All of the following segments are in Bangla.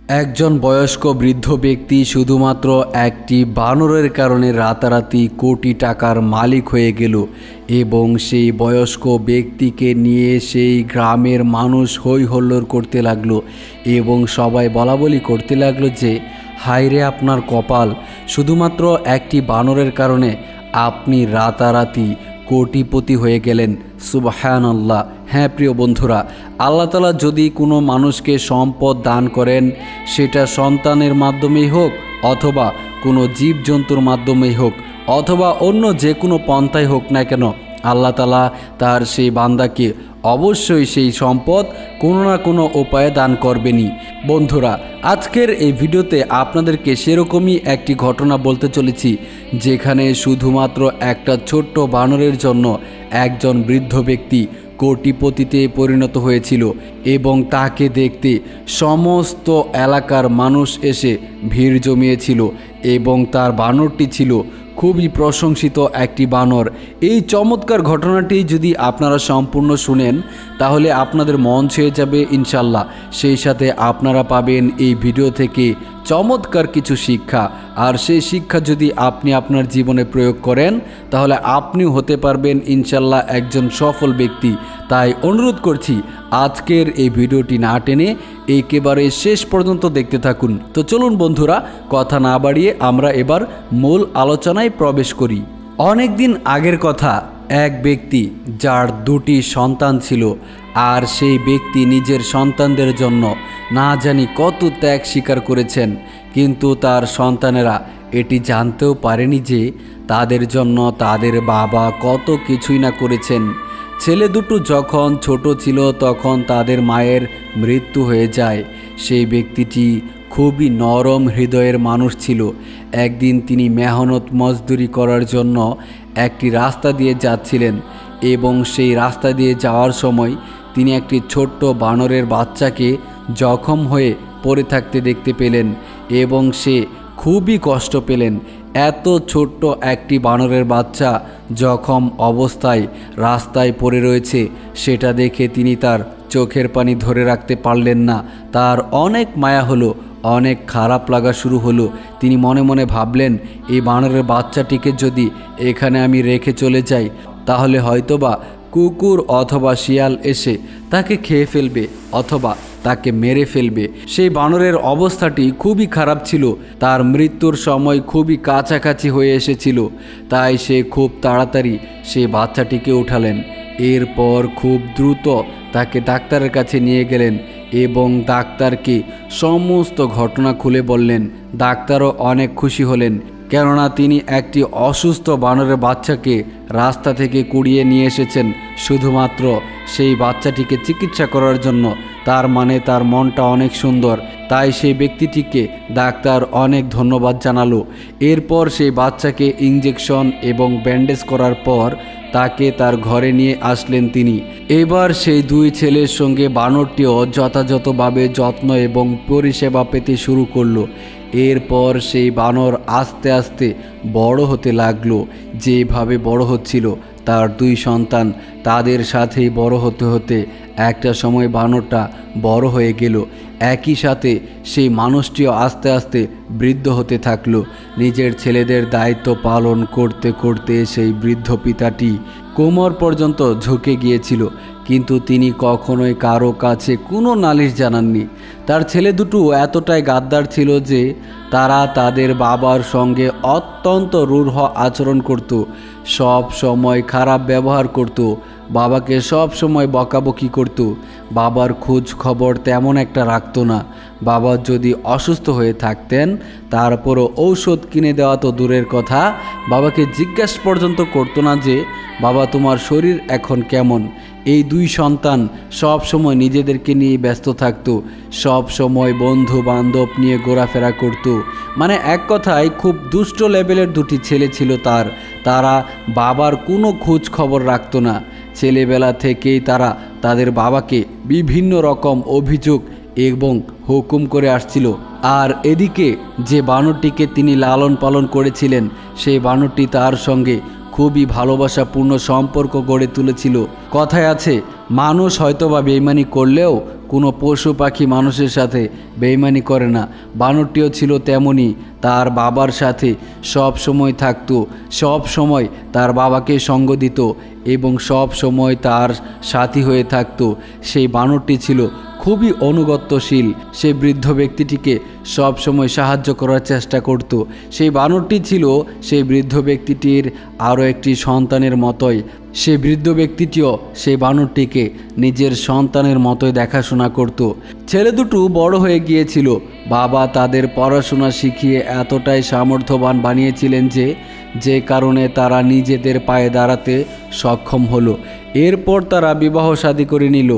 একজন বয়স্ক বৃদ্ধ ব্যক্তি শুধুমাত্র একটি বানরের কারণে রাতারাতি কোটি টাকার মালিক হয়ে গেল এবং সেই বয়স্ক ব্যক্তিকে নিয়ে সেই গ্রামের মানুষ হই হল্লোড় করতে লাগলো এবং সবাই বলাবলি করতে লাগলো যে হায়রে আপনার কপাল, শুধুমাত্র একটি বানরের কারণে আপনি রাতারাতি কোটিপতি হয়ে গেলেন। সুবহানাল্লাহ। হ্যাঁ প্রিয় বন্ধুরা, আল্লাহ তাআলা যদি কোনো মানুষকে সম্পদ দান করেন, সেটা সন্তানের মাধ্যমেই হোক অথবা কোনো জীবজন্তুর মাধ্যমেই হোক অথবা অন্য যে কোনো পন্থায় হোক না কেন, আল্লাহ তাআলা তার সেই বান্দাকে অবশ্যই সেই সম্পদ কোনো না কোনো উপায়ে দান করবেনই। বন্ধুরা, আজকের এই ভিডিওতে আপনাদেরকে সেরকমই একটি ঘটনা বলতে চলেছি, যেখানে শুধুমাত্র একটা ছোট্ট বানরের জন্য একজন বৃদ্ধ ব্যক্তি কোটিপতিতে পরিণত হয়েছিল এবং তাকে দেখতে সমস্ত এলাকার মানুষ এসে ভিড় জমিয়েছিল এবং তার বানরটি ছিল খুবই প্রশংসিত একটি বানর। এই চমৎকার ঘটনাটি যদি আপনারা সম্পূর্ণ শুনেন তাহলে আপনাদের মন ছুঁয়ে যাবে ইনশাল্লাহ। সেই সাথে আপনারা পাবেন এই ভিডিও থেকে চমৎকার কিছু শিক্ষা, আর সেই শিক্ষা যদি আপনি আপনার জীবনে প্রয়োগ করেন তাহলে আপনিও হতে পারবেন ইনশাল্লাহ একজন সফল ব্যক্তি। তাই অনুরোধ করছি আজকের এই ভিডিওটি না টেনে একেবারে শেষ পর্যন্ত দেখতে থাকুন। তো চলুন বন্ধুরা, কথা না বাড়িয়ে আমরা এবার মূল আলোচনায় প্রবেশ করি। অনেক দিন আগের কথা, এক ব্যক্তি যার দুটি সন্তান ছিল, আর সেই ব্যক্তি নিজের সন্তানদের জন্য না জানি কত ত্যাগ স্বীকার করেছেন, কিন্তু তার সন্তানেরা এটি জানতেও পারেনি যে তাদের জন্য তাদের বাবা কত কিছুই না করেছেন। ছেলে দুটো যখন ছোট ছিল তখন তাদের মায়ের মৃত্যু হয়ে যায়। সেই ব্যক্তিটি খুবই নরম হৃদয়ের মানুষ ছিল। একদিন তিনি মেহনত মজদুরি করার জন্য একটি রাস্তা দিয়ে যাচ্ছিলেন এবং সেই রাস্তা দিয়ে যাওয়ার সময় তিনি একটি ছোট্ট বানরের বাচ্চাকে জখম হয়ে পড়ে থাকতে দেখতে পেলেন এবং সে খুবই কষ্ট পেলেন। এত ছোট্ট একটি বানরের বাচ্চা জখম অবস্থায় রাস্তায় পড়ে রয়েছে, সেটা দেখে তিনি তার চোখের পানি ধরে রাখতে পারলেন না। তার অনেক মায়া হলো, অনেক খারাপ লাগা শুরু হলো। তিনি মনে মনে ভাবলেন, এই বানরের বাচ্চাটিকে যদি এখানে আমি রেখে চলে যাই তাহলে হয়তোবা কুকুর অথবা শিয়াল এসে তাকে খেয়ে ফেলবে অথবা তাকে মেরে ফেলবে। সেই বানরের অবস্থাটি খুবই খারাপ ছিল, তার মৃত্যুর সময় খুবই কাছাকাছি হয়ে এসেছিল। তাই সে খুব তাড়াতাড়ি সেই বাচ্চাটিকে উঠালেন। এরপর খুব দ্রুত তাকে ডাক্তারের কাছে নিয়ে গেলেন এবং ডাক্তারকে সমস্ত ঘটনা খুলে বললেন। ডাক্তারও অনেক খুশি হলেন, কেননা তিনি একটি অসুস্থ বানরের বাচ্চাকে রাস্তা থেকে কুড়িয়ে নিয়ে এসেছেন শুধুমাত্র সেই বাচ্চাটিকে চিকিৎসা করার জন্য। তার মানে তার মনটা অনেক সুন্দর। তাই সেই ব্যক্তিটিকে ডাক্তার অনেক ধন্যবাদ জানালো। এরপর সেই বাচ্চাকে ইঞ্জেকশন এবং ব্যান্ডেজ করার পর তাকে তার ঘরে নিয়ে আসলেন তিনি। এবার সেই দুই ছেলের সঙ্গে বানরটিও যথাযথভাবে যত্ন এবং পরিষেবা পেতে শুরু করলো। এরপর সেই বানর আস্তে আস্তে বড় হতে লাগলো। যেভাবে বড় হচ্ছিল তার দুই সন্তান তাদের সাথেই বড় হতে হতে একটা সময় বানরটা বড় হয়ে গেল। একই সাথে সেই মানুষটিও আস্তে আস্তে বৃদ্ধ হতে থাকলো। নিজের ছেলেদের দায়িত্ব পালন করতে করতে সেই বৃদ্ধ পিতাটি কোমর পর্যন্ত ঝুঁকে গিয়েছিল, কিন্তু তিনি কখনোই কারো কাছে কোনো নালিশ জানাননি। তার ছেলে দুটো এতটাই গাদ্দার ছিল যে তারা তাদের বাবার সঙ্গে অত্যন্ত রূঢ় আচরণ করত, সব সময় খারাপ ব্যবহার করত, বাবাকে সব সময় বকাবকি করত। বাবার খোঁজ খবর তেমন একটা রাখতো না। বাবা যদি অসুস্থ হয়ে থাকতেন তারপরও ঔষধ কিনে দেওয়া তো দূরের কথা, বাবাকে জিজ্ঞাসা পর্যন্ত করতো না যে বাবা তোমার শরীর এখন কেমন। এই দুই সন্তান সব সময় নিজেদেরকে নিয়ে ব্যস্ত থাকতো, সব সময় বন্ধু বান্ধব নিয়ে ঘোরাফেরা করত। মানে এক কথায় খুব দুষ্ট লেভেলের দুটি ছেলে ছিল তারা বাবার কোনো খোঁজ খবর রাখতো না। ছেলেবেলা থেকেই তারা তাদের বাবাকে বিভিন্ন রকম অভিযোগ এবং হুকুম করে আসছিল। আর এদিকে যে বানরটিকে তিনি লালন পালন করেছিলেন সেই বানরটি তার সঙ্গে খুবই ভালোবাসাপূর্ণ সম্পর্ক গড়ে তুলেছিল। কথায় আছে, মানুষ হয়তোবা বেইমানি করলেও কোনো পশু পাখি মানুষের সাথে বেইমানি করে না। বানরটিও ছিল তেমনই, তার বাবার সাথে সব সময় থাকতো, সব সময় তার বাবাকে সঙ্গ দিত এবং সব সময় তার সাথী হয়ে থাকতো। সেই বানরটি ছিল খুবই অনুগত্যশীল। সেই বৃদ্ধ ব্যক্তিটিকে সব সময় সাহায্য করার চেষ্টা করত। সেই বানরটি ছিল সেই বৃদ্ধ ব্যক্তিটির আরও একটি সন্তানের মতোই। সেই বৃদ্ধ ব্যক্তিটিও সেই বানরটিকে নিজের সন্তানের মতোই দেখাশোনা করত। ছেলে দুটো বড় হয়ে গিয়েছিল। বাবা তাদের পড়াশোনা শিখিয়ে এতটাই সামর্থ্যবান বানিয়েছিলেন যে কারণে তারা নিজেদের পায়ে দাঁড়াতে সক্ষম হলো। এরপর তারা বিবাহ শাদী করে নিল।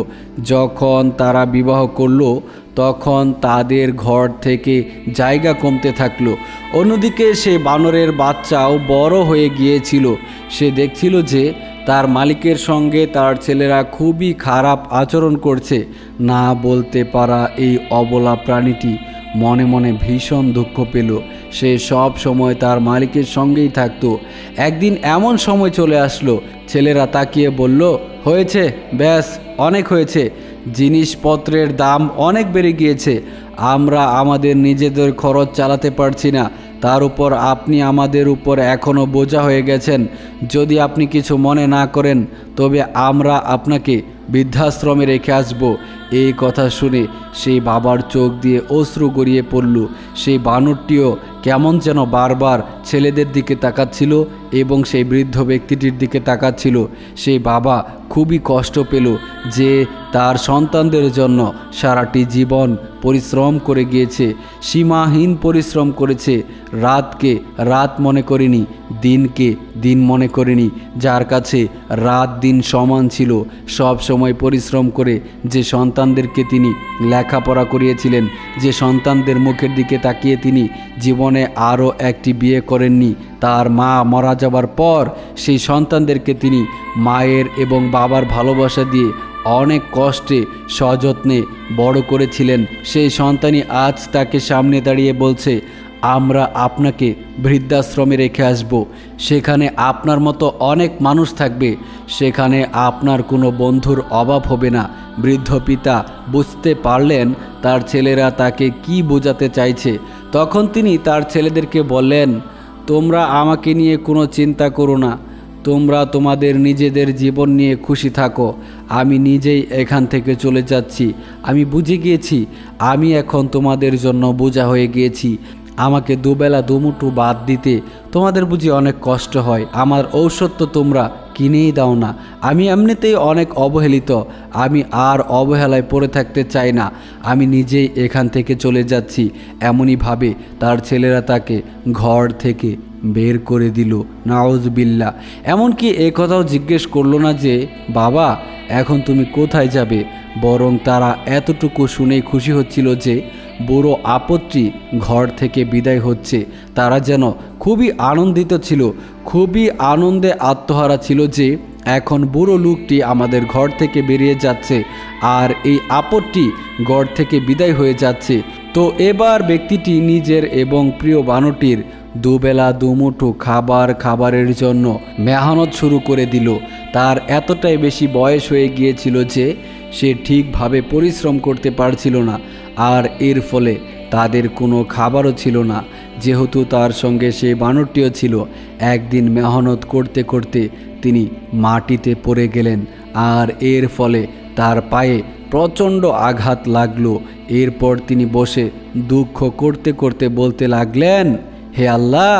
যখন তারা বিবাহ করলো তখন তাদের ঘর থেকে জায়গা কমতে থাকলো। অন্যদিকে সে বানরের বাচ্চাও বড় হয়ে গিয়েছিল। সে দেখছিল যে তার মালিকের সঙ্গে তার ছেলেরা খুবই খারাপ আচরণ করছে। না বলতে পারা এই অবলা প্রাণীটি মনে মনে ভীষণ দুঃখ পেল। সে সব সময় তার মালিকের সঙ্গেই থাকতো। একদিন এমন সময় চলে আসলো, ছেলেরা তাকিয়ে বলল, হয়েছে, ব্যাস অনেক হয়েছে, জিনিসপত্রের দাম অনেক বেড়ে গিয়েছে, আমরা আমাদের নিজেদের খরচ চালাতে পারছি না, তার উপর আপনি আমাদের উপর এখনও বোঝা হয়ে গেছেন। যদি আপনি কিছু মনে না করেন তবে আমরা আপনাকে বৃদ্ধাশ্রমে রেখে আসব। এই কথা শুনে সেই বাবার চোখ দিয়ে অশ্রু গড়িয়ে পড়ল। সেই বানরটিও কেমন যেন বারবার ছেলেদের দিকে তাকাচ্ছিল এবং সেই বৃদ্ধ ব্যক্তিটির দিকে তাকাচ্ছিল। সেই বাবা খুবই কষ্ট পেল যে তার সন্তানদের জন্য সারাটি জীবন পরিশ্রম করে গিয়েছে, সীমাহীন পরিশ্রম করেছে, রাতকে রাত মনে করেনি, দিনকে দিন মনে করেনি, যার কাছে রাত দিন সমান ছিল। সব সময় পরিশ্রম করে যে সন্তানদেরকে তিনি লেখাপড়া করিয়েছিলেন, যে সন্তানদের মুখের দিকে তাকিয়ে তিনি জীবনে আরও একটি বিয়ে করেননি, তার মা মারা যাবার পর সেই সন্তানদেরকে তিনি মায়ের এবং বাবার ভালোবাসা দিয়ে অনেক কষ্টে সযত্নে বড় করেছিলেন। সেই সন্তানই আজ তাকে সামনে দাঁড়িয়ে বলছে, আমরা আপনাকে বৃদ্ধাশ্রমে রেখে আসব, সেখানে আপনার মতো অনেক মানুষ থাকবে, সেখানে আপনার কোনো বন্ধুর অভাব হবে না। বৃদ্ধ পিতা বুঝতে পারলেন তার ছেলেরা তাকে কি বোঝাতে চাইছে। তখন তিনি তার ছেলেদেরকে বললেন, তোমরা আমাকে নিয়ে কোনো চিন্তা করো না, তোমরা তোমাদের নিজেদের জীবন নিয়ে খুশি থাকো, আমি নিজেই এখান থেকে চলে যাচ্ছি। আমি বুঝে গিয়েছি আমি এখন তোমাদের জন্য বোঝা হয়ে গিয়েছি। আমাকে দুবেলা দুমুঠো ভাত দিতে তোমাদের বুঝি অনেক কষ্ট হয়। আমার ঔষধ তো তোমরা কিনেই দাও না। আমি এমনিতেই অনেক অবহেলিত, আমি আর অবহেলায় পড়ে থাকতে চাই না, আমি নিজেই এখান থেকে চলে যাচ্ছি। এমনইভাবে তার ছেলেরা তাকে ঘর থেকে বের করে দিল। নাউজুবিল্লাহ। এমনকি এ কথাও জিজ্ঞেস করলো না যে বাবা এখন তুমি কোথায় যাবে, বরং তারা এতটুকু শুনেই খুশি হচ্ছিল যে বুড়ো আপত্তি ঘর থেকে বিদায় হচ্ছে। তারা যেন খুবই আনন্দিত ছিল, খুবই আনন্দে আত্মহারা ছিল যে এখন বুড়ো লোকটি আমাদের ঘর থেকে বেরিয়ে যাচ্ছে আর এই আপত্তি ঘর থেকে বিদায় হয়ে যাচ্ছে। তো এবার ব্যক্তিটি নিজের এবং প্রিয় বানরটির দুবেলা দুমুঠো খাবারের জন্য মেহনত শুরু করে দিল। তার এতটাই বেশি বয়স হয়ে গিয়েছিল যে সে ঠিকভাবে পরিশ্রম করতে পারছিল না, আর এর ফলে তাদের কোনো খাবারও ছিল না। যেহেতু তার সঙ্গে সে বানরটিও ছিল, একদিন মেহনত করতে করতে তিনি মাটিতে পড়ে গেলেন আর এর ফলে তার পায়ে প্রচণ্ড আঘাত লাগলো। এরপর তিনি বসে দুঃখ করতে করতে বলতে লাগলেন, হে আল্লাহ,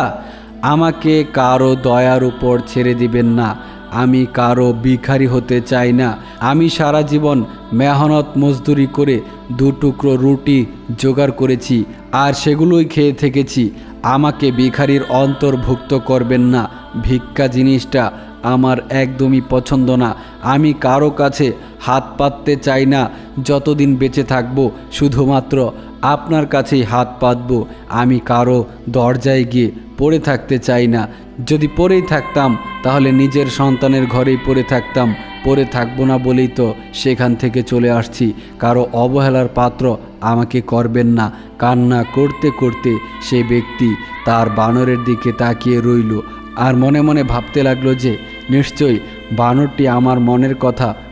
আমাকে কারো দয়ার উপর ছেড়ে দিবেন না, আমি কারো ভিখারি হতে চাই না। আমি সারা জীবন মেহনত মজদুরি করে দুটুকরো রুটি জোগাড় করেছি আর সেগুলোই খেয়ে থেকেছি। আমাকে ভিখারির অন্তর্ভুক্ত করবেন না। ভিক্ষা জিনিসটা আমার একদমই পছন্দ না। আমি কারো কাছে হাত পাততে চাই না। যতদিন বেঁচে থাকবো শুধুমাত্র আপনার কাছেই হাত পাতবো। আমি কারো দরজায় গিয়ে পড়ে থাকতে চাই না। যদি পড়েই থাকতাম তাহলে নিজের সন্তানের ঘরেই পড়ে থাকতাম। পড়ে থাকবো না বলেই তো সেখান থেকে চলে আসছি। কারো অবহেলার পাত্র আমাকে করবেন না। কান্না করতে করতে সে ব্যক্তি তার বানরের দিকে তাকিয়ে রইল আর মনে মনে ভাবতে লাগলো যে নিশ্চয়ই বানরটি আমার মনের কথা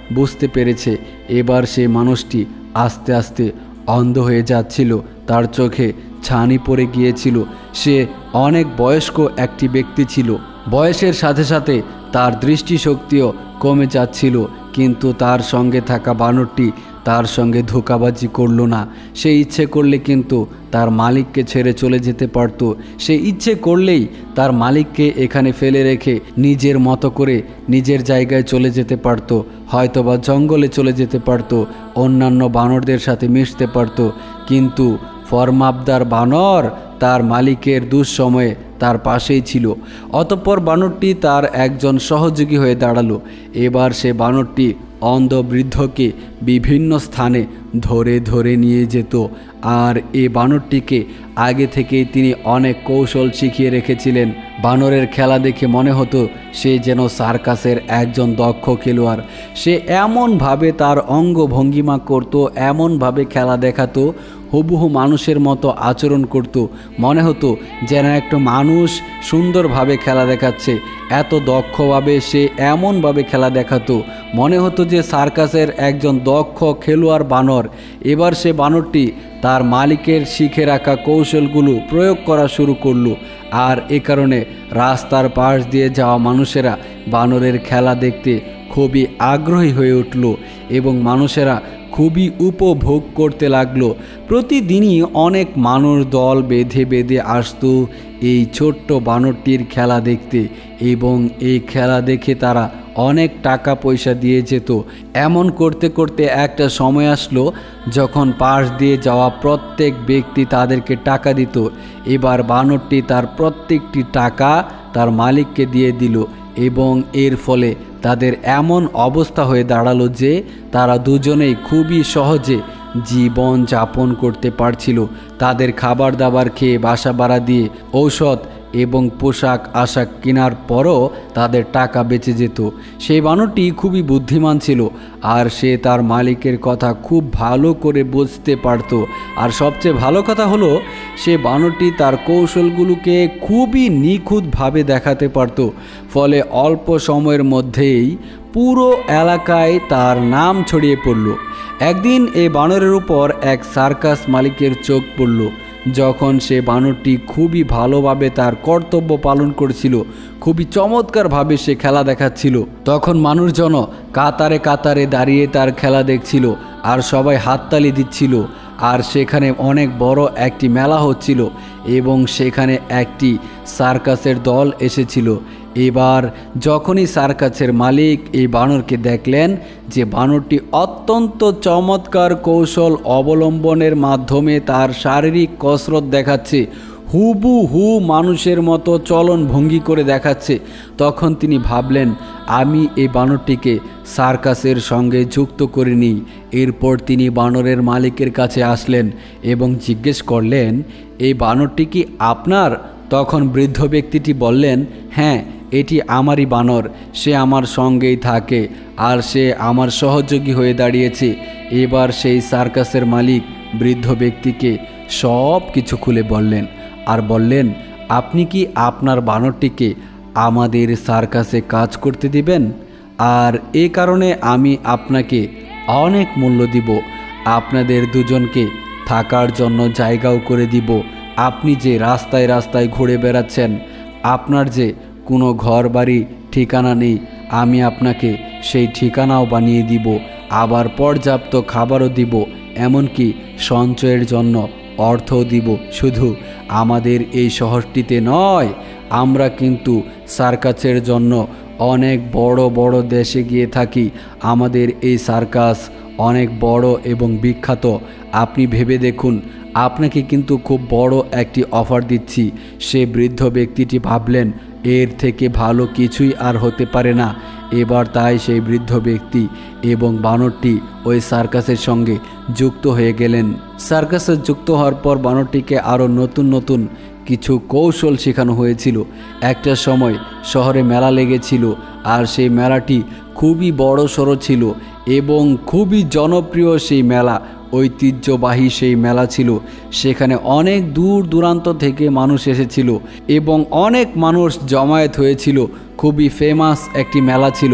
বুঝতে পেরেছে। এবার সেই মানুষটি আস্তে আস্তে অন্ধ হয়ে যাচ্ছিল, তার চোখে ছানি পড়ে গিয়েছিল। সে অনেক বয়স্ক একটি ব্যক্তি ছিল, বয়সের সাথে সাথে তার দৃষ্টিশক্তিও কমে যাচ্ছিল। কিন্তু তার সঙ্গে থাকা বানরটি তার সঙ্গে ধোঁকাবাজি করল না। সে ইচ্ছে করলে কিন্তু তার মালিককে ছেড়ে চলে যেতে পারত। সে ইচ্ছে করলেই তার মালিককে এখানে ফেলে রেখে নিজের মতো করে নিজের জায়গায় চলে যেতে পারত, হয়তোবা জঙ্গলে চলে যেতে পারত, অন্যান্য বানরদের সাথে মিশতে পারত। কিন্তু ফরমাবদার বানর তার মালিকের দুঃসময়ে তার পাশেই ছিল। অতঃপর বানরটি তার একজন সহযোগী হয়ে দাঁড়ালো। এবার সে বানরটি অন্ধ বৃদ্ধকে বিভিন্ন স্থানে ধরে ধরে নিয়ে যেত। আর এই বানরটিকে আগে থেকেই তিনি অনেক কৌশল শিখিয়ে রেখেছিলেন। বানরের খেলা দেখে মনে হতো সে যেন সার্কাসের একজন দক্ষ খেলোয়াড়। সে এমনভাবে তার অঙ্গভঙ্গিমা করত, এমনভাবে খেলা দেখাতো, হুবহু মানুষের মতো আচরণ করত। মনে হতো যেন একটা মানুষ সুন্দরভাবে খেলা দেখাচ্ছে। এত দক্ষভাবে সে এমনভাবে খেলা দেখাতো, মনে হতো যে সার্কাসের একজন দক্ষ খেলোয়াড় বানর। এবার সে বানরটি তার মালিকের শিখে রাখা কৌশলগুলো প্রয়োগ করা শুরু করলো। আর এ কারণে রাস্তার পাশ দিয়ে যাওয়া মানুষেরা বানরের খেলা দেখতে খুবই আগ্রহী হয়ে উঠল এবং মানুষেরা খুবই উপভোগ করতে লাগলো। প্রতিদিনই অনেক মানুষ দল বেঁধে বেঁধে আসতো এই ছোট্ট বানরটির খেলা দেখতে এবং এই খেলা দেখে তারা অনেক টাকা পয়সা দিয়ে যেত। এমন করতে করতে একটা সময় আসলো যখন পাশ দিয়ে যাওয়া প্রত্যেক ব্যক্তি তাদেরকে টাকা দিত। এবার বানরটি তার প্রত্যেকটি টাকা তার মালিককে দিয়ে দিল এবং এর ফলে তাদের এমন অবস্থা হয়ে দাঁড়ালো যে তারা দুজনেই খুবই সহজে জীবন যাপন করতে পারছিল। তাদের খাবার দাবার খেয়ে, বাসা ভাড়া দিয়ে, ঔষধ এবং পোশাক আশাক কেনার পরও তাদের টাকা বেঁচে যেত। সেই বানরটি খুবই বুদ্ধিমান ছিল আর সে তার মালিকের কথা খুব ভালো করে বুঝতে পারত। আর সবচেয়ে ভালো কথা হলো সে বানরটি তার কৌশলগুলোকে খুবই নিখুঁতভাবে দেখাতে পারত। ফলে অল্প সময়ের মধ্যেই পুরো এলাকায় তার নাম ছড়িয়ে পড়ল। একদিন এই বানরের উপর এক সার্কাস মালিকের চোখ পড়ল। যখন সে বানরটি খুবই ভালোভাবে তার কর্তব্য পালন করছিল, খুবই চমৎকারভাবে সে খেলা দেখাচ্ছিল, তখন মানুষজন কাতারে কাতারে দাঁড়িয়ে তার খেলা দেখছিল আর সবাই হাততালি দিচ্ছিল। আর সেখানে অনেক বড় একটি মেলা হচ্ছিল এবং সেখানে একটি সার্কাসের দল এসেছিল। এবার যখনই সার্কাসের মালিক এই বানরকে দেখলেন যে বানরটি অত্যন্ত চমৎকার কৌশল অবলম্বনের মাধ্যমে তার শারীরিক কসরত দেখাচ্ছে, হুবহু মানুষের মতো চলন ভঙ্গি করে দেখাচ্ছে, তখন তিনি ভাবলেন আমি এই বানরটিকে সার্কাসের সঙ্গে যুক্ত করে নিই। এরপর তিনি বানরের মালিকের কাছে আসলেন এবং জিজ্ঞেস করলেন, এই বানরটি কি আপনার? তখন বৃদ্ধ ব্যক্তিটি বললেন, হ্যাঁ, এটি আমারই বানর, সে আমার সঙ্গেই থাকে আর সে আমার সহযোগী হয়ে দাঁড়িয়েছে। এবার সেই সার্কাসের মালিক বৃদ্ধ ব্যক্তিকে সব কিছু খুলে বললেন আর বললেন, আপনি কি আপনার বানরটিকে আমাদের সার্কাসে কাজ করতে দিবেন? আর এ কারণে আমি আপনাকে অনেক মূল্য দিব, আপনাদের দুজনকে থাকার জন্য জায়গাও করে দিব। আপনি যে রাস্তায় রাস্তায় ঘুরে বেড়াচ্ছেন, আপনার যে কোনো ঘর বাড়ি ঠিকানা নেই, আমি আপনাকে সেই ঠিকানাও বানিয়ে দিব, আবার পর্যাপ্ত খাবারও দিব, এমনকি সঞ্চয়ের জন্য অর্থও দিব। শুধু আমাদের এই শহরটিতে নয়, আমরা কিন্তু সার্কাসের জন্য অনেক বড় বড় দেশে গিয়ে থাকি। আমাদের এই সার্কাস অনেক বড় এবং বিখ্যাত। আপনি ভেবে দেখুন, আপনাকে কিন্তু খুব বড় একটি অফার দিচ্ছি। সে বৃদ্ধ ব্যক্তিটি ভাবলেন এর থেকে ভালো কিছুই আর হতে পারে না। এবার তাই সেই বৃদ্ধ ব্যক্তি এবং বানরটি ওই সার্কাসের সঙ্গে যুক্ত হয়ে গেলেন। সার্কাসে যুক্ত হওয়ার পর বানরটিকে আরও নতুন নতুন কিছু কৌশল শেখানো হয়েছিল। একটা সময় শহরে মেলা লেগেছিল আর সেই মেলাটি খুবই বড় সড়ো ছিল এবং খুবই জনপ্রিয় সেই মেলা, ঐতিহ্যবাহী সেই মেলা ছিল। সেখানে অনেক দূর দূরান্ত থেকে মানুষ এসেছিল এবং অনেক মানুষ জমায়েত হয়েছিল। খুবই ফেমাস একটি মেলা ছিল।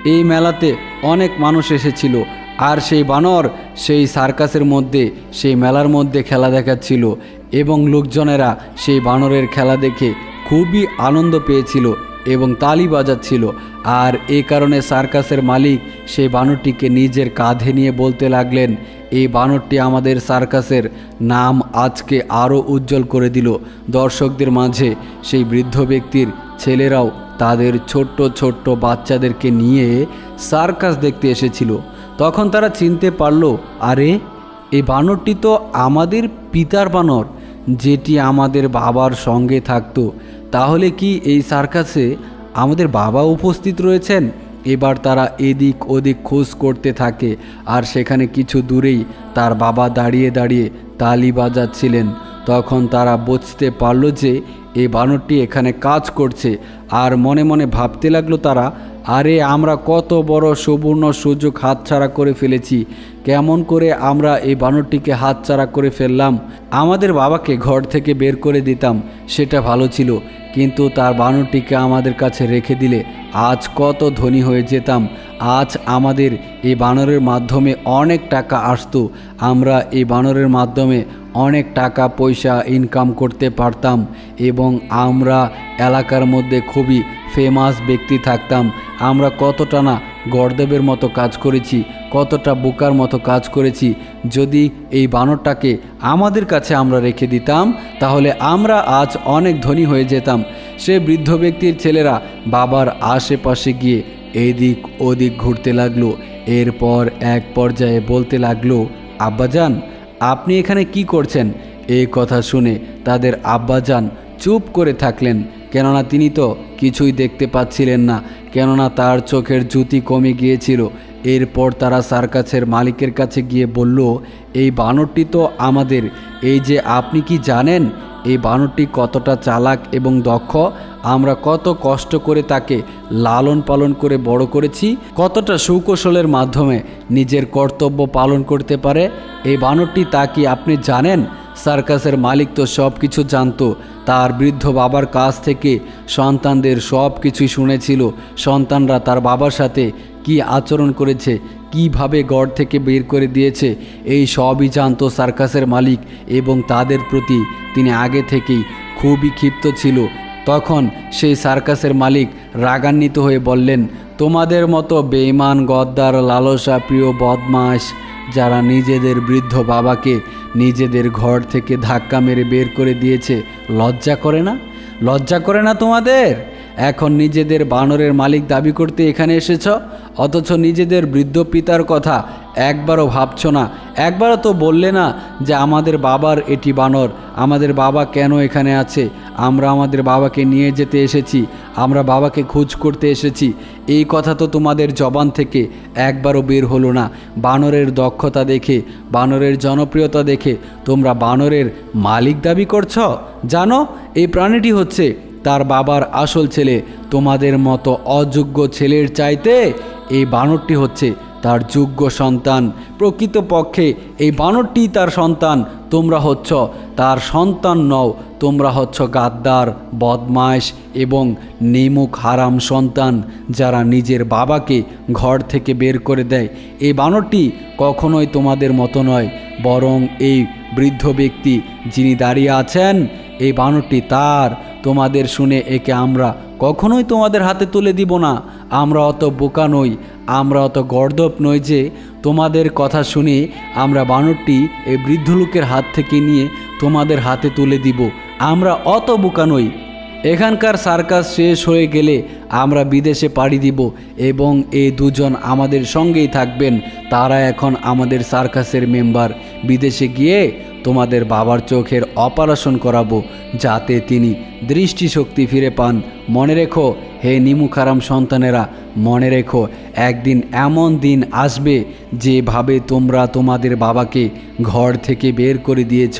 এই মেলাতে অনেক মানুষ এসেছিল, আর সেই বানর সেই সার্কাসের মধ্যে, সেই মেলার মধ্যে খেলা দেখাচ্ছিল এবং লোকজনেরা সেই বানরের খেলা দেখে খুবই আনন্দ পেয়েছিল এবং তালি বাজাচ্ছিল। আর এই কারণে সার্কাসের মালিক সেই বানরটিকে নিজের কাঁধে নিয়ে বলতে লাগলেন, এই বানরটি আমাদের সার্কাসের নাম আজকে আরও উজ্জ্বল করে দিল। দর্শকদের মাঝে সেই বৃদ্ধ ব্যক্তির ছেলেরাও তাদের ছোট্ট ছোট্ট বাচ্চাদেরকে নিয়ে সার্কাস দেখতে এসেছিল। তখন তারা চিনতে পারল, আরে এই বানরটি তো আমাদের পিতার বানর, যেটি আমাদের বাবার সঙ্গে থাকতো। তাহলে কি এই সার্কাসে আমাদের বাবা উপস্থিত রয়েছেন? এবার তারা এদিক ওদিক খোঁজ করতে থাকে, আর সেখানে কিছু দূরেই তার বাবা দাঁড়িয়ে দাঁড়িয়ে তালি বাজাচ্ছিলেন। তখন তারা বুঝতে পারল যে এই বানরটি এখানে কাজ করছে, আর মনে মনে ভাবতে লাগলো তারা, আরে আমরা কত বড় সুবর্ণ সুযোগ হাতছাড়া করে ফেলেছি। কেমন করে আমরা এই বানরটিকে হাতছাড়া করে ফেললাম? আমাদের বাবাকে ঘর থেকে বের করে দিতাম, সেটা ভালো ছিল, কিন্তু তার বানরটিকে আমাদের কাছে রেখে দিলে আজ কত ধনী হয়ে যেতাম। আজ আমাদের এই বানরের মাধ্যমে অনেক টাকা আসতো, আমরা এই বানরের মাধ্যমে অনেক টাকা পয়সা ইনকাম করতে পারতাম এবং আমরা এলাকার মধ্যে খুবই ফেমাস ব্যক্তি থাকতাম। আমরা কতটা না গর্দবের মতো কাজ করেছি, কতটা বোকার মতো কাজ করেছি। যদি এই বানরটাকে আমাদের কাছে আমরা রেখে দিতাম তাহলে আমরা আজ অনেক ধনী হয়ে যেতাম। সে বৃদ্ধ ব্যক্তির ছেলেরা বাবার আশেপাশে গিয়ে এদিক ওদিক ঘুরতে লাগলো। এরপর এক পর্যায়ে বলতে লাগলো, আব্বাজান আপনি এখানে কি করছেন? এই কথা শুনে তাদের আব্বাজান চুপ করে থাকলেন, কেননা তিনি তো কিছুই দেখতে পাচ্ছিলেন না, কেননা তার চোখের জ্যোতি কমে গিয়েছিল। এরপর তারা সার্কাসের মালিকের কাছে গিয়ে বলল, এই বানরটি তো আমাদের। এই যে আপনি কি জানেন এই বানরটি কতটা চালাক এবং দক্ষ? আমরা কত কষ্ট করে তাকে লালন পালন করে বড় করেছি, কতটা সুকৌশলের মাধ্যমে নিজের কর্তব্য পালন করতে পারে এই বানরটি, তা কি আপনি জানেন? সার্কাসের মালিক তো সব কিছু জানতো। তার বৃদ্ধ বাবার কাছ থেকে সন্তানদের সব কিছুই শুনেছিল। সন্তানরা তার বাবার সাথে কি আচরণ করেছে, কিভাবে গড় থেকে বের করে দিয়েছে, এই সবই জানতো সার্কাসের মালিক এবং তাদের প্রতি তিনি আগে থেকেই খুবই ক্ষিপ্ত ছিল। তখন সেই সার্কাসের মালিক রাগান্বিত হয়ে বললেন, তোমাদের মতো বেঈমান, গদ্দার, লালসা প্রিয় বদমাশ যারা নিজেদের বৃদ্ধ বাবাকে নিজেদের ঘর থেকে ধাক্কা মেরে বের করে দিয়েছে, লজ্জা করে না? লজ্জা করে না তোমাদের? এখন নিজেদের বানরের মালিক দাবি করতে এখানে এসেছ, অথচ নিজেদের বৃদ্ধ পিতার কথা একবারও ভাবছ না। একবারও তো বললে না যে আমাদের বাবার এটি বানর, আমাদের বাবা কেন এখানে আছে, আমরা আমাদের বাবাকে নিয়ে যেতে এসেছি, আমরা বাবাকে খোঁজ করতে এসেছি। এই কথা তো তোমাদের জবান থেকে একবারও বের হলো না। বানরের দক্ষতা দেখে, বানরের জনপ্রিয়তা দেখে তোমরা বানরের মালিক দাবি করছ? জানো এই প্রাণীটি হচ্ছে তার বাবার আসল ছেলে। তোমাদের মতো অযোগ্য ছেলের চাইতে এই বানরটি হচ্ছে তার যোগ্য সন্তান। প্রকৃতপক্ষে এই বানরটি তার সন্তান, তোমরা হচ্ছ তার সন্তান নও। তোমরা হচ্ছ গাদ্দার, বদমাশ এবং নিমুখ হারাম সন্তান যারা নিজের বাবাকে ঘর থেকে বের করে দেয়। এই বানরটি কখনোই তোমাদের মতো নয়, বরং এই বৃদ্ধ ব্যক্তি যিনি দাঁড়িয়ে আছেন এই বানরটি তার। তোমাদের শুনে একে আমরা কখনোই তোমাদের হাতে তুলে দিব না। আমরা অত বোকা নই, আমরা অত গর্দভ নই যে তোমাদের কথা শুনে আমরা বানরটি এই বৃদ্ধ লোকের হাত থেকে নিয়ে তোমাদের হাতে তুলে দিব। আমরা অত বোকা নই। এখানকার সার্কাস শেষ হয়ে গেলে আমরা বিদেশে পাড়ি দিব এবং এই দুজন আমাদের সঙ্গেই থাকবেন। তারা এখন আমাদের সার্কাসের মেম্বার। বিদেশে গিয়ে তোমাদের বাবার চোখের অপারেশন করাবো যাতে তিনি দৃষ্টিশক্তি ফিরে পান। মনে রেখো হে নিমুখারাম সন্তানেরা, মনে রেখো একদিন এমন দিন আসবে যেভাবে তোমরা তোমাদের বাবাকে ঘর থেকে বের করে দিয়েছ,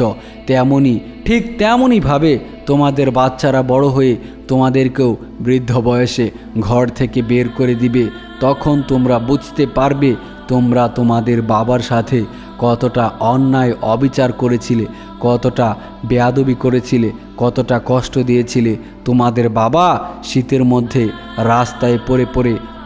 ঠিক তেমনইভাবে তোমাদের বাচ্চারা বড় হয়ে তোমাদেরকেও বৃদ্ধ বয়সে ঘর থেকে বের করে দিবে। তখন তোমরা বুঝতে পারবে তোমরা তোমাদের বাবার সাথে কতটা অন্যায় অবিচার করেছিলে, কতটা বেয়াদবি করেছিলে, কতটা কষ্ট দিয়েছিলে। তোমাদের বাবা শীতের মধ্যে রাস্তায় পড়ে পড়ে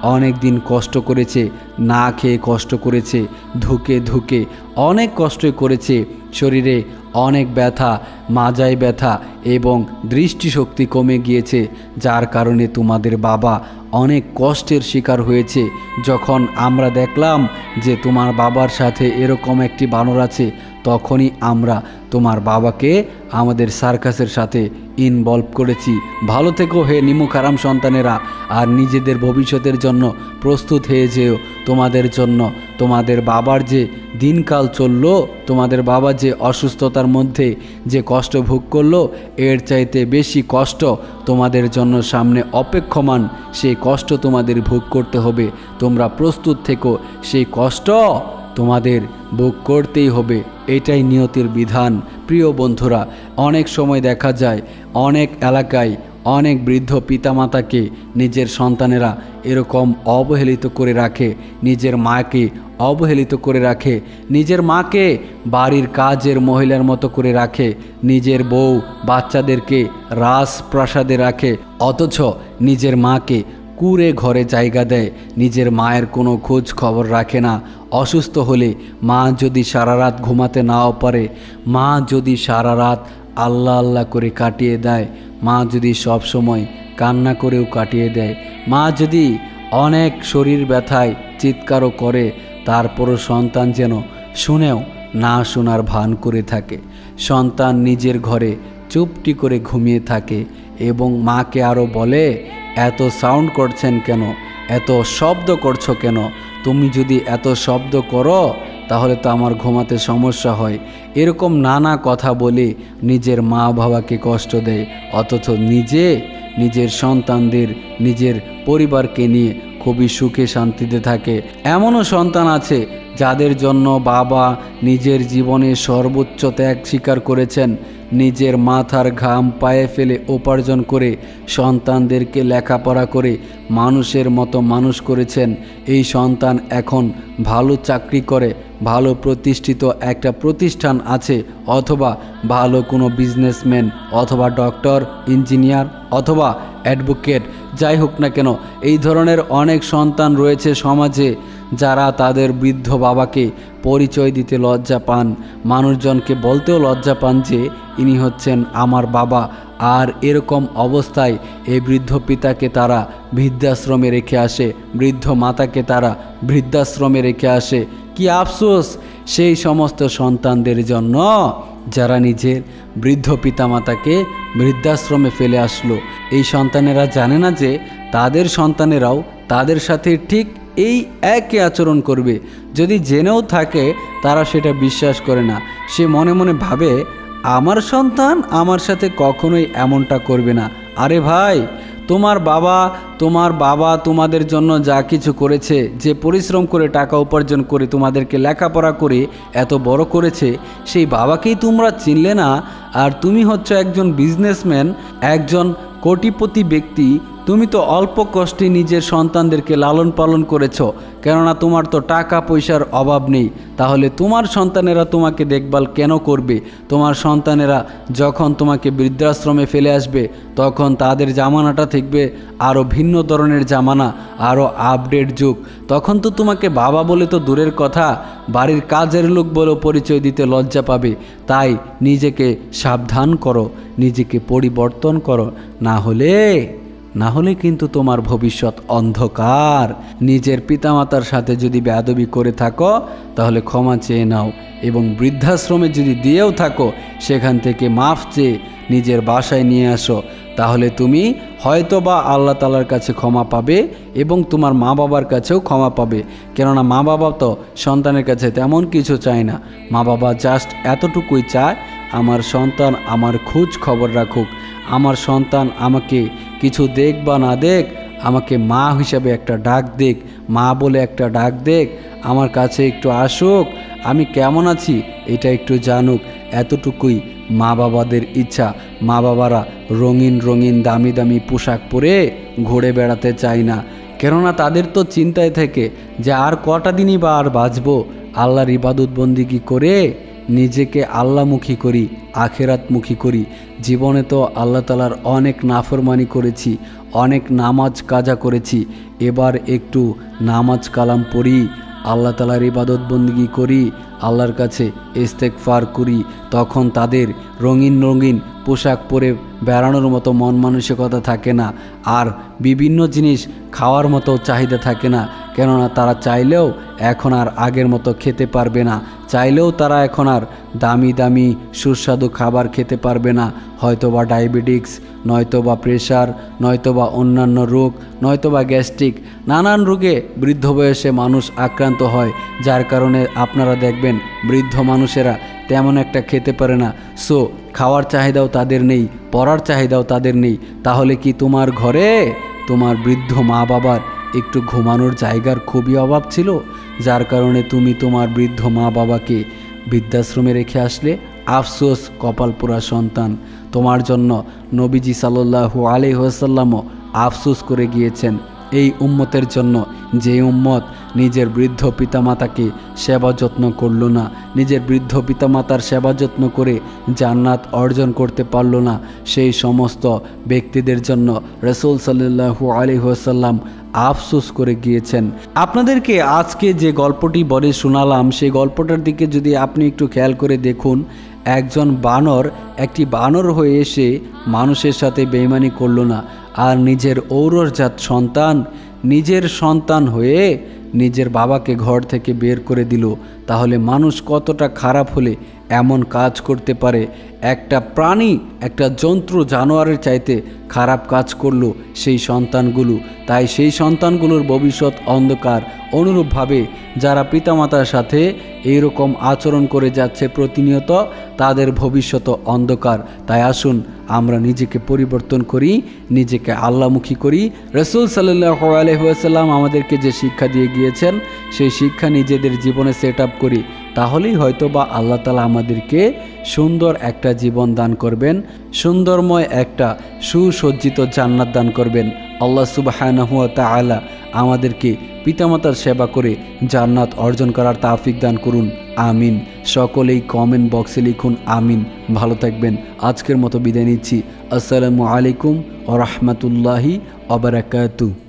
অনেক দিন কষ্ট করেছে, না খেয়ে কষ্ট করেছে, ধুকে ধুকে অনেক কষ্টই করেছে, শরীরে অনেক ব্যথা, মাজায় ব্যথা এবং দৃষ্টিশক্তি কমে গিয়েছে, যার কারণে তোমাদের বাবা অনেক কষ্টের শিকার হয়েছে। যখন আমরা দেখলাম যে তোমার বাবার সাথে এরকম একটি বানর আছে, তখনই আমরা তোমার বাবাকে আমাদের সার্কাসের সাথে ইনভলভ করেছি। ভালো থেকো হে নিমুখারাম সন্তানেরা, আর নিজেদের ভবিষ্যতের জন্য প্রস্তুত হয়ে যেও। তোমাদের জন্য তোমাদের বাবার যে দিনকাল চললো, তোমাদের বাবা যে অসুস্থতার মধ্যে যে কষ্ট ভোগ করলো, এর চাইতে বেশি কষ্ট তোমাদের জন্য সামনে অপেক্ষমান। সেই কষ্ট তোমাদের ভোগ করতে হবে। তোমরা প্রস্তুত থেকো, সেই কষ্ট তোমাদের ভোগ করতেই হবে। এটাই নিয়তির বিধান। প্রিয় বন্ধুরা, অনেক সময় দেখা যায় অনেক এলাকায় অনেক বৃদ্ধ পিতামাতাকে নিজের সন্তানেরা এরকম অবহেলিত করে রাখে, নিজের মাকে অবহেলিত করে রাখে, নিজের মাকে বাড়ির কাজের মহিলার মতো করে রাখে, নিজের বউ বাচ্চাদেরকে রাজপ্রাসাদে রাখে, অথচ নিজের মাকে কুঁড়ে ঘরে জায়গা দেয়। নিজের মায়ের কোনো খোঁজ খবর রাখে না। অসুস্থ হলে মা যদি সারা রাত ঘুমাতে নাও পারে, মা যদি সারা রাত আল্লাহ আল্লাহ করে কাটিয়ে দেয়, মা যদি সব সময় কান্না করেও কাটিয়ে দেয়, মা যদি অনেক শরীর ব্যথায় চিৎকারও করে, তারপরও সন্তান যেন শুনেও না শোনার ভান করে থাকে। সন্তান নিজের ঘরে চুপটি করে ঘুমিয়ে থাকে এবং মাকে আরও বলে, এত সাউন্ড করছেন কেন, এত শব্দ করছো কেন, তুমি যদি এত শব্দ করো তাহলে তো আমার ঘুমাতে সমস্যা হয়। এরকম নানা কথা বলে নিজের মা বাবাকে কষ্ট দেয়, অথচ নিজের সন্তানদের, নিজের পরিবারকে নিয়ে খুবই সুখে শান্তিতে থাকে। এমনও সন্তান আছে যাদের জন্য বাবা নিজের জীবনে সর্বোচ্চ ত্যাগ স্বীকার করেছেন, নিজের মাথার ঘাম পায়ে ফেলে উপার্জন করে সন্তানদেরকে লেখাপড়া করে মানুষের মতো মানুষ করেছেন। এই সন্তান এখন ভালো চাকরি করে, ভালো প্রতিষ্ঠিত একটা প্রতিষ্ঠান আছে, অথবা ভালো কোনো বিজনেসম্যান, অথবা ডক্টর, ইঞ্জিনিয়ার, অথবা অ্যাডভোকেট, যাই হোক না কেন, এই ধরনের অনেক সন্তান রয়েছে সমাজে যারা তাদের বৃদ্ধ বাবাকে পরিচয় দিতে লজ্জা পান, মানুষজনকে বলতেও লজ্জা পান যে ইনি হচ্ছেন আমার বাবা। আর এরকম অবস্থায় এই বৃদ্ধ পিতাকে তারা বৃদ্ধাশ্রমে রেখে আসে, বৃদ্ধ মাতাকে তারা বৃদ্ধাশ্রমে রেখে আসে। কি আফসোস সেই সমস্ত সন্তানদের জন্য যারা নিজের বৃদ্ধ পিতামাতাকে বৃদ্ধাশ্রমে ফেলে আসলো। এই সন্তানেরা জানে না যে তাদের সন্তানেরাও তাদের সাথে ঠিক এই একই আচরণ করবে। যদি জেনেও থাকে তারা সেটা বিশ্বাস করে না। সে মনে মনে ভাবে, আমার সন্তান আমার সাথে কখনোই এমনটা করবে না। আরে ভাই, তোমার বাবা তোমাদের জন্য যা কিছু করেছে, যে পরিশ্রম করে টাকা উপার্জন করে তোমাদেরকে লেখাপড়া করে এত বড় করেছে, সেই বাবাকেই তোমরা চিনলে না। আর তুমি হচ্ছে একজন বিজনেসম্যান, একজন কোটিপতি ব্যক্তি। তুমি তো অল্প কষ্টে নিজের সন্তানদেরকে লালন পালন করেছ, কেননা তোমার তো টাকা পয়সার অভাব নেই। তাহলে তোমার সন্তানেরা তোমাকে দেখভাল কেন করবে? তোমার সন্তানেরা যখন তোমাকে বৃদ্ধাশ্রমে ফেলে আসবে, তখন তাদের জামানাটা থাকবে আরও ভিন্ন ধরনের জামানা, আরও আপডেট যুগ। তখন তো তোমাকে বাবা বলে তো দূরের কথা, বাড়ির কাজের লোক বলেও পরিচয় দিতে লজ্জা পাবে। তাই নিজেকে সাবধান করো, নিজেকে পরিবর্তন করো, না হলে কিন্তু তোমার ভবিষ্যৎ অন্ধকার। নিজের পিতামাতার সাথে যদি বেয়াদবি করে থাকো তাহলে ক্ষমা চেয়ে নাও, এবং বৃদ্ধাশ্রমে যদি দিয়েও থাকো সেখান থেকে মাফ চেয়ে নিজের বাসায় নিয়ে আসো। তাহলে তুমি হয়তো বা আল্লাহ তাআলার কাছে ক্ষমা পাবে এবং তোমার মা বাবার কাছেও ক্ষমা পাবে। কেননা মা বাবা তো সন্তানের কাছে তেমন কিছু চায় না। মা বাবা জাস্ট এতটুকুই চায়, আমার সন্তান আমার খোঁজ খবর রাখুক, আমার সন্তান আমাকে কিছু দেখ বা না দেখ, আমাকে মা হিসাবে একটা ডাক দেখ, মা বলে একটা ডাক দেখ, আমার কাছে একটু আসুক, আমি কেমন আছি এটা একটু জানুক। এতটুকুই মা বাবাদের ইচ্ছা। মা বাবারা রঙিন রঙিন দামি দামি পোশাক পরে ঘুরে বেড়াতে চায় না, কেননা তাদের তো চিন্তায় থাকে যে আর কটা দিনই বা আর বাঁচবো, আল্লাহর ইবাদত বন্দিগি করে নিজেকে আল্লাহমুখী করি, আখেরাতমুখী করি। জীবনে তো আল্লাহ তাআলার অনেক নাফরমানি করেছি, অনেক নামাজ কাজা করেছি। এবার একটু নামাজ কালাম পড়ি, আল্লাহ তাআলার ইবাদত বন্দেগী করি, আল্লাহর কাছে ইস্তেগফার করি। তখন তাদের রঙিন রঙিন পোশাক পরে বেড়ানোর মতো মন মানসিকতা থাকে না, আর বিভিন্ন জিনিস খাওয়ার মতো চাহিদা থাকে না। কেননা তারা চাইলেও এখন আর আগের মতো খেতে পারবে না, চাইলেও তারা এখন আর দামি দামি সুস্বাদু খাবার খেতে পারবে না। হয়তোবা ডায়াবেটিক্স, নয়তোবা প্রেশার, নয়তোবা অন্যান্য রোগ, নয়তোবা গ্যাস্ট্রিক, নানান রোগে বৃদ্ধ বয়সে মানুষ আক্রান্ত হয়, যার কারণে আপনারা দেখবেন বৃদ্ধ মানুষেরা তেমন একটা খেতে পারে না। সো খাওয়ার চাহিদাও তাদের নেই, পড়ার চাহিদাও তাদের নেই। তাহলে কি তোমার ঘরে তোমার বৃদ্ধ মা বাবার একটু ঘুমানোর জায়গার খুবই অভাব ছিল, যার কারণে তুমি তোমার বৃদ্ধ মা বাবাকে বৃদ্ধাশ্রমে রেখে আসলে? আফসোস কপালপোড়া সন্তান। তোমার জন্য নবীজি সাল্লাল্লাহু আলাইহি ওয়াসাল্লামও আফসোস করে গিয়েছেন এই উম্মতের জন্য, যে উম্মত নিজের বৃদ্ধ পিতামাতাকে সেবা যত্ন করল না, নিজের বৃদ্ধ পিতামাতার সেবা যত্ন করে জান্নাত অর্জন করতে পারল না। সেই সমস্ত ব্যক্তিদের জন্য রাসূল সাল্লাল্লাহু আলাইহি ওয়াসাল্লাম আফসোস করে গিয়েছেন। আপনাদেরকে আজকে যে গল্পটি বলে শোনালাম, সেই গল্পটার দিকে যদি আপনি একটু খেয়াল করে দেখুন, একজন বানর একটি বানর হয়ে এসে মানুষের সাথে বেঈমানি করল না, আর নিজের ঔরসজাত সন্তান, নিজের সন্তান হয়ে নিজের বাবাকে ঘর থেকে বের করে দিল। তাহলে মানুষ কতটা খারাপ হলে এমন কাজ করতে পারে? একটা প্রাণী, একটা জন্তু, জানোয়ারের চাইতে খারাপ কাজ করলো সেই সন্তানগুলো। তাই সেই সন্তানগুলোর ভবিষ্যৎ অন্ধকার। অনুরূপভাবে যারা পিতামাতার সাথে এইরকম আচরণ করে যাচ্ছে প্রতিনিয়ত, তাদের ভবিষ্যৎ অন্ধকার। তাই আসুন আমরা নিজেকে পরিবর্তন করি, নিজেকে আল্লাহমুখী করি। রাসূল সাল্লাল্লাহু আলাইহি ওয়াসাল্লাম আমাদেরকে যে শিক্ষা দিয়ে গিয়েছেন, সেই শিক্ষা নিজেদের জীবনে সেট আপ করি। তাহলেই হয়তো বা আল্লাহ তাআলা আমাদেরকে সুন্দর একটা জীবন দান করবেন, সুন্দরময় একটা সুসজ্জিত জান্নাত দান করবেন। আল্লাহ সুবহানাহু ওয়া তাআলা আমাদেরকে পিতামাতার সেবা করে জান্নাত অর্জন করার তৌফিক দান করুন। আমিন। সকলেই কমেন্ট বক্সে লিখুন আমিন। ভালো থাকবেন। আজকের মতো বিদায় নিচ্ছি। আসসালামু আলাইকুম ওয়া রাহমাতুল্লাহি ওয়া বারাকাতুহু।